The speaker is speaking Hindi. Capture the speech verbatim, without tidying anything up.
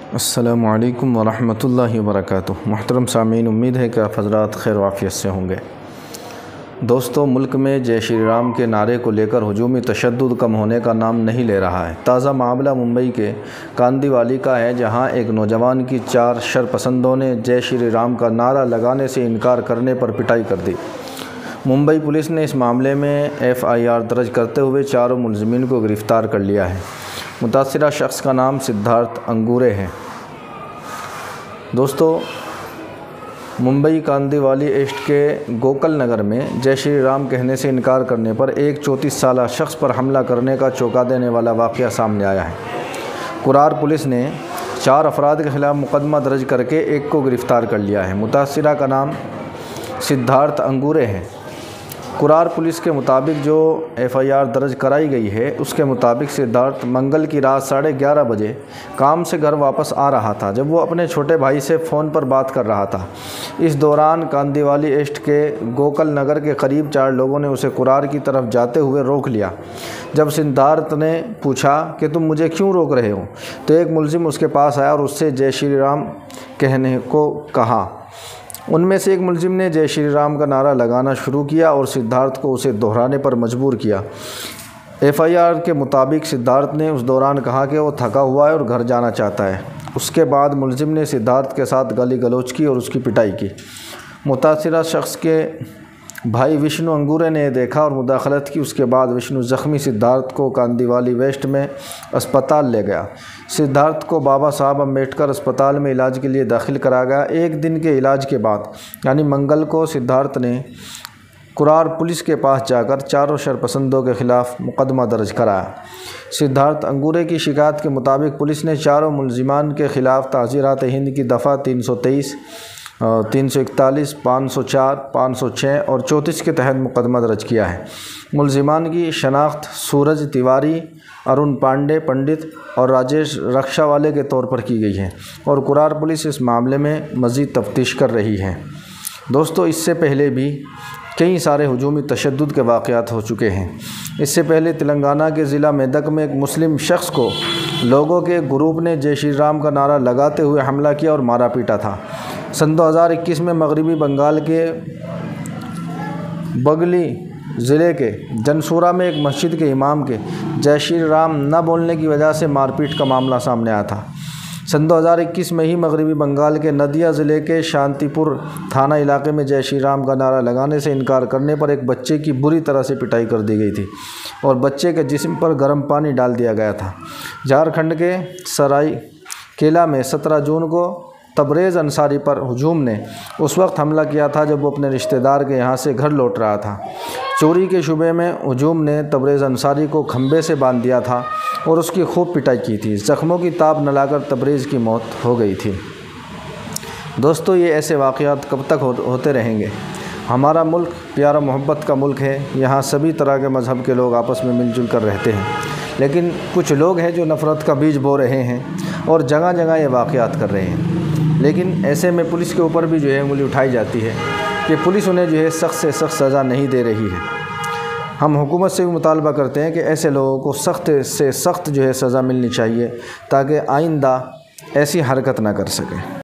अस्सलामु अलैकुम वरहमतुल्लाहि वबरकातुहू। मुहतरम सामीन, उम्मीद है कि आप हज़रात खैर वाफ़ियत से होंगे। दोस्तों, मुल्क में जय श्री राम के नारे को लेकर हुजूमी तशद्दुद कम होने का नाम नहीं ले रहा है। ताज़ा मामला मुंबई के कांदीवाली का है, जहां एक नौजवान की चार शरपसंदों ने जय श्री राम का नारा लगाने से इनकार करने पर पिटाई कर दी। मुंबई पुलिस ने इस मामले में एफ़ आई आर दर्ज करते हुए चारों मुलज़िमीन को गिरफ़्तार कर लिया है। मुतासिरा शख्स का नाम सिद्धार्थ अंगूरे है। दोस्तों, मुंबई कांदीवाली ईस्ट के गोकल नगर में जय श्री राम कहने से इनकार करने पर एक चौंतीस साला शख्स पर हमला करने का चौंका देने वाला वाक़या सामने आया है। कुरार पुलिस ने चार अफराद के ख़िलाफ़ मुकदमा दर्ज करके एक को गिरफ़्तार कर लिया है। मुतासिरा का नाम सिद्धार्थ अंगूरे है। कुरार पुलिस के मुताबिक जो एफ़ आई आर दर्ज कराई गई है, उसके मुताबिक सिद्धार्थ मंगल की रात साढ़े ग्यारह बजे काम से घर वापस आ रहा था, जब वो अपने छोटे भाई से फ़ोन पर बात कर रहा था। इस दौरान कांदीवाली ईस्ट के गोकल नगर के करीब चार लोगों ने उसे कुरार की तरफ जाते हुए रोक लिया। जब सिद्धार्थ ने पूछा कि तुम मुझे क्यों रोक रहे हो, तो एक मुलजिम उसके पास आया और उससे जय श्री राम कहने को कहा। उनमें से एक मुलजिम ने जय श्री राम का नारा लगाना शुरू किया और सिद्धार्थ को उसे दोहराने पर मजबूर किया। एफ़ आई आर के मुताबिक सिद्धार्थ ने उस दौरान कहा कि वो थका हुआ है और घर जाना चाहता है। उसके बाद मुलजिम ने सिद्धार्थ के साथ गाली गलौज की और उसकी पिटाई की। मुतासिरा शख्स के भाई विष्णु अंगूरे ने देखा और मुदाखलत की। उसके बाद विष्णु ज़ख्मी सिद्धार्थ को कांदीवाली वेस्ट में अस्पताल ले गया। सिद्धार्थ को बाबा साहब अम्बेडकर अस्पताल में इलाज के लिए दाखिल करा गया। एक दिन के इलाज के बाद यानी मंगल को सिद्धार्थ ने कुरार पुलिस के पास जाकर चारों शरपसंदों के ख़िलाफ़ मुकदमा दर्ज कराया। सिद्धार्थ अंगूरे की शिकायत के मुताबिक पुलिस ने चारों मुलजिमान के ख़िलाफ़ ताज़ीरात हिंद की दफ़ा तीन सौ तेईस, तीन सौ इकतालीस, पाँच सौ चार, पाँच सौ छः और चौंतीस के तहत मुकदमा दर्ज किया है। मुलजिमान की शनाख्त सूरज तिवारी, अरुण पांडे पंडित और राजेश रक्षावाले के तौर पर की गई है और कुरार पुलिस इस मामले में मज़ीद तफ्तीश कर रही है। दोस्तों, इससे पहले भी कई सारे हुजूमी तशद्दुद के वाक़यात हो चुके हैं। इससे पहले तेलंगाना के ज़िला मेदक में एक मुस्लिम शख्स को लोगों के ग्रुप ने जय श्री राम का नारा लगाते हुए हमला किया और मारा पीटा था। सन दो हज़ार इक्कीस में मगरबी बंगाल के बगली ज़िले के जनसूरा में एक मस्जिद के इमाम के जय श्री राम न बोलने की वजह से मारपीट का मामला सामने आया था। सन दो हज़ार इक्कीस में ही मगरबी बंगाल के नदिया ज़िले के शांतिपुर थाना इलाके में जय श्री राम का नारा लगाने से इनकार करने पर एक बच्चे की बुरी तरह से पिटाई कर दी गई थी और बच्चे के जिस्म पर गर्म पानी डाल दिया गया था। झारखंड के सरायकेला में सत्रह जून को तबरेज़ अंसारी पर हुजूम ने उस वक्त हमला किया था जब वो अपने रिश्तेदार के यहाँ से घर लौट रहा था। चोरी के शुबे में हुजूम ने तबरेज़ अंसारी को खंबे से बांध दिया था और उसकी खूब पिटाई की थी। ज़ख्मों की ताब न लाकर तबरेज़ की मौत हो गई थी। दोस्तों, ये ऐसे वाक़यात कब तक हो, होते रहेंगे? हमारा मुल्क प्यारा मोहब्बत का मुल्क है। यहाँ सभी तरह के मज़हब के लोग आपस में मिलजुल कर रहते हैं, लेकिन कुछ लोग हैं जो नफ़रत का बीज बो रहे हैं और जगह जगह ये वाक़यात कर रहे हैं। लेकिन ऐसे में पुलिस के ऊपर भी जो है उंगली उठाई जाती है कि पुलिस उन्हें जो है सख्त से सख्त सज़ा नहीं दे रही है। हम हुकूमत से भी मुतालबा करते हैं कि ऐसे लोगों को सख्त से सख्त जो है सज़ा मिलनी चाहिए, ताकि आइंदा ऐसी हरकत ना कर सकें।